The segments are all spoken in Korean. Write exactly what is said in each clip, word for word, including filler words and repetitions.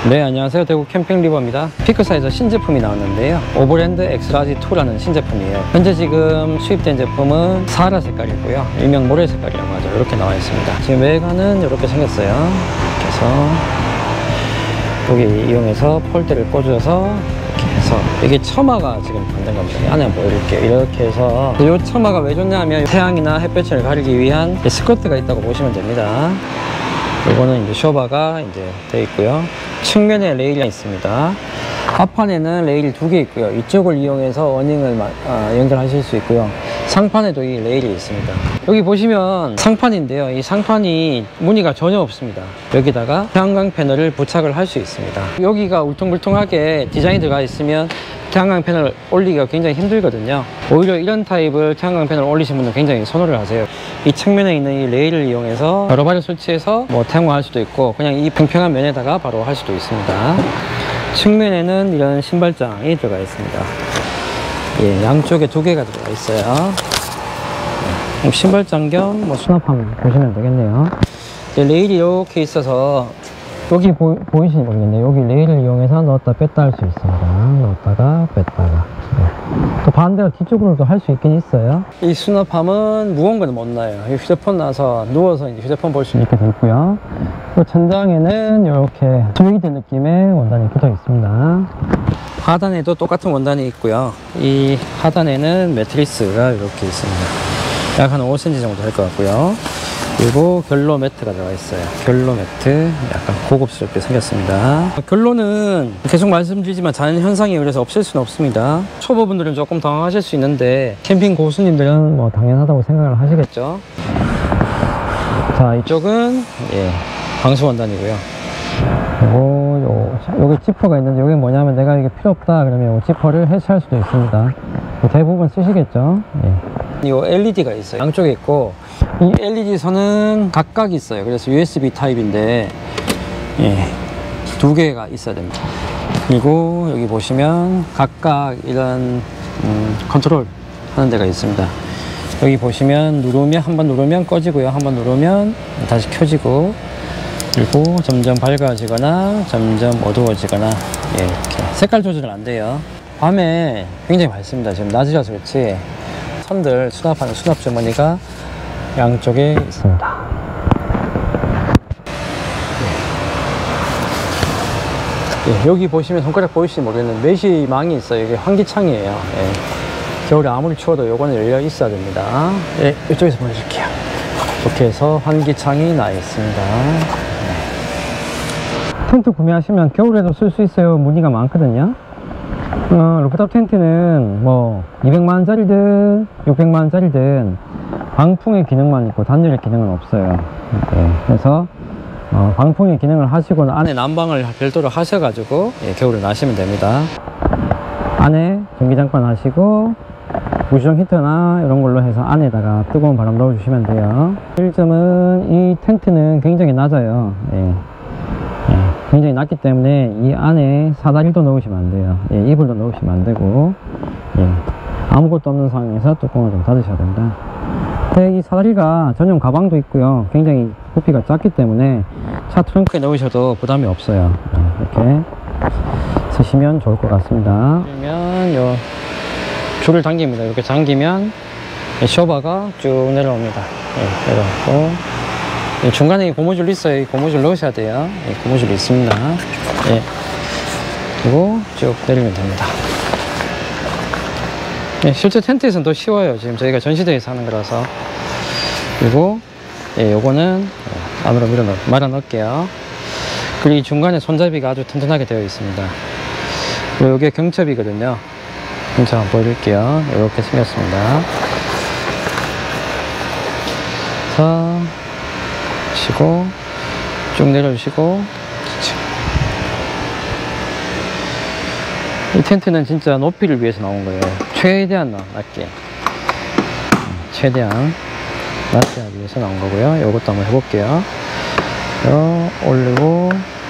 네, 안녕하세요. 대구 캠핑 리버입니다. 피크사에서 신제품이 나왔는데요, 오버랜드 엑스라지 투라는 신제품이에요. 현재 지금 수입된 제품은 사하라 색깔이고요, 일명 모래 색깔이라고 하죠. 이렇게 나와 있습니다. 지금 외관은 이렇게 생겼어요. 그래서 여기 이용해서 폴대를 꽂아서 이렇게 해서, 이게 처마가 지금 만든 겁니다. 안에 뭐 이렇게 이렇게 해서, 이 처마가 왜 좋냐면 태양이나 햇볕을 가리기 위한 스커트가 있다고 보시면 됩니다. 이거는 이제 쇼바가 이제 되어 있고요. 측면에 레일이 있습니다. 하판에는 레일이 두 개 있고요. 이쪽을 이용해서 어닝을 아, 연결하실 수 있고요. 상판에도 이 레일이 있습니다. 여기 보시면 상판인데요, 이 상판이 무늬가 전혀 없습니다. 여기다가 태양광 패널을 부착을 할 수 있습니다. 여기가 울퉁불퉁하게 디자인이 들어가 있으면 태양광 패널 올리기가 굉장히 힘들거든요. 오히려 이런 타입을 태양광 패널 올리신 분은 굉장히 선호를 하세요. 이 측면에 있는 이 레일을 이용해서 여러 발을 설치해서 뭐 태양광 할 수도 있고, 그냥 이 평평한 면에다가 바로 할 수도 있습니다. 측면에는 이런 신발장이 들어가 있습니다. 예, 양쪽에 두 개가 들어가 있어요. 네, 신발장 겸 뭐 수납함 보시면 되겠네요. 이제 레일이 이렇게 있어서, 여기 보, 보이시는지 모르겠네요. 여기 레일을 이용해서 넣었다 뺐다 할 수 있습니다. 넣었다가 뺐다가. 네. 또 반대로 뒤쪽으로도 할 수 있긴 있어요. 이 수납함은 무거운 거는 못 놔요. 휴대폰 놔서 누워서 이제 휴대폰 볼 수 있게 되어 있고요. 또 천장에는 이렇게 스웨이드 느낌의 원단이 붙어 있습니다. 하단에도 똑같은 원단이 있고요. 이 하단에는 매트리스가 이렇게 있습니다. 약 한 오 센티미터 정도 될 것 같고요. 그리고 결로 매트가 들어가 있어요. 결로 매트, 약간 고급스럽게 생겼습니다. 결로는 계속 말씀드리지만 자연 현상이 그래서 없앨 수는 없습니다. 초보분들은 조금 당황하실 수 있는데, 캠핑 고수님들은 뭐 당연하다고 생각을 하시겠죠. 자, 이쪽은 예, 방수 원단이고요. 그리고 요, 여기 지퍼가 있는데, 여기 뭐냐면 내가 이게 필요 없다 그러면 이 지퍼를 해체할 수도 있습니다. 대부분 쓰시겠죠. 예. 이 엘이디가 있어요. 양쪽에 있고, 이 엘이디 선은 각각 있어요. 그래서 유에스비 타입인데, 예, 두 개가 있어야 됩니다. 그리고 여기 보시면 각각 이런 음, 컨트롤 하는 데가 있습니다. 여기 보시면 누르면, 한번 누르면 꺼지고요, 한번 누르면 다시 켜지고, 그리고 점점 밝아지거나 점점 어두워지거나, 예, 이렇게 색깔 조절은 안 돼요. 밤에 굉장히 밝습니다. 지금 낮이라서 그렇지 선들 수납하는 수납 주머니가 양쪽에 있습니다. 예, 여기 보시면 손가락 보이실지 모르겠는데 메시망이 있어요. 이게 환기창이에요. 예, 겨울에 아무리 추워도 요거는 열려 있어야 됩니다. 예, 이쪽에서 보여줄게요. 이렇게 해서 환기창이 나 있습니다. 예. 텐트 구매하시면 겨울에도 쓸 수 있어요. 무늬가 많거든요. 어, 루프탑 텐트는 뭐 이백만 원짜리든 육백만 원짜리든 방풍의 기능만 있고 단열의 기능은 없어요. 예, 그래서 어, 방풍의 기능을 하시고는 안에 난방을 별도로 하셔가지고 예, 겨울에 나시면 됩니다. 안에 전기장판 하시고 무시정 히터나 이런 걸로 해서 안에다가 뜨거운 바람 넣어주시면 돼요. 일 점은 이 텐트는 굉장히 낮아요. 예. 굉장히 낮기 때문에 이 안에 사다리도 넣으시면 안 돼요. 예, 이불도 넣으시면 안 되고, 예, 아무것도 없는 상황에서 뚜껑을 좀 닫으셔야 된다. 네, 이 사다리가 전용 가방도 있고요. 굉장히 부피가 작기 때문에 차 트렁크에 넣으셔도 부담이 없어요. 예, 이렇게 쓰시면 좋을 것 같습니다. 그러면 요 줄을 당깁니다. 이렇게 당기면 쇼바가 쭉 내려옵니다. 예, 내려오고, 중간에 고무줄 있어요. 이 고무줄 넣으셔야 돼요. 예, 고무줄이 있습니다. 예. 그리고 쭉 내리면 됩니다. 예, 실제 텐트에서는 더 쉬워요. 지금 저희가 전시대에서 하는 거라서. 그리고 예, 요거는 안으로 밀어 넣, 말아 넣을게요. 그리고 이 중간에 손잡이가 아주 튼튼하게 되어 있습니다. 그리고 이게 경첩이거든요. 경첩 한번 보여드릴게요. 이렇게 생겼습니다. 자, 시고 쭉 내려주시고, 이 텐트는 진짜 높이를 위해서 나온 거예요. 최대한 낮게, 최대한 낮게 하기 위해서 나온 거고요. 이것도 한번 해볼게요. 요, 올리고,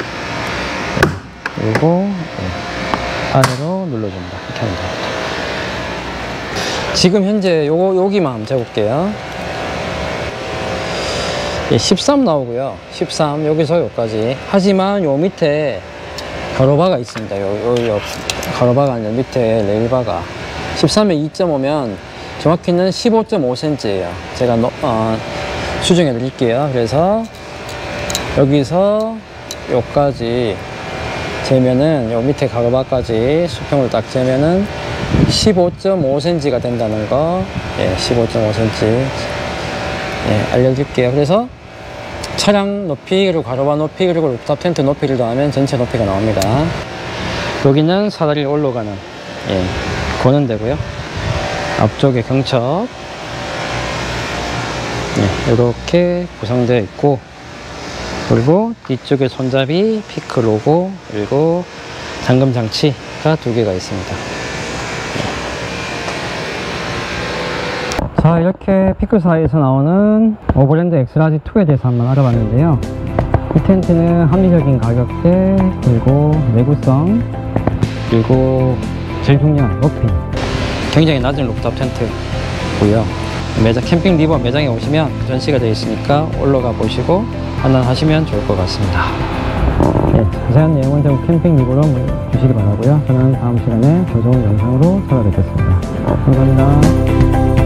그리고 안으로 눌러줍니다. 이렇게 하면 됩니다. 지금 현재 요, 여기만 한번 재볼게요. 예, 십삼 나오고요. 십삼 여기서 여기까지. 하지만 요 밑에 가로바가 있습니다. 요, 요, 요 가로바가 아니라 밑에 레일바가 십삼에 이 점 오면 정확히는 십오 점 오 센티미터예요. 제가 노, 어, 수정해 드릴게요. 그래서 여기서 요까지 재면은 요 밑에 가로바까지 수평을 딱 재면은 십오 점 오 센티미터가 된다는 거, 예, 십오 점 오 센티미터 예, 알려드릴게요. 그래서 차량 높이, 그리고 가로바 높이, 그리고 루프탑 텐트 높이를 더하면 전체 높이가 나옵니다. 여기는 사다리를 올라가는, 예, 고는 데고요. 앞쪽에 경첩, 예, 이렇게 구성되어 있고, 그리고 뒤쪽에 손잡이, 피크 로고, 그리고 잠금 장치가 두 개가 있습니다. 자, 이렇게 피크사에서 나오는 오버랜드 엑스라지 투에 대해서 한번 알아봤는데요. 이 텐트는 합리적인 가격대, 그리고 내구성, 그리고 제일 중요한 높이, 굉장히 낮은 루프탑 텐트고요. 매장 캠핑 리버 매장에 오시면 전시가 되어 있으니까 올라가 보시고 판단하시면 좋을 것 같습니다. 네, 자세한 내용은 좀 캠핑 리버로 주시기 바라고요. 저는 다음 시간에 더 좋은 영상으로 찾아뵙겠습니다. 감사합니다.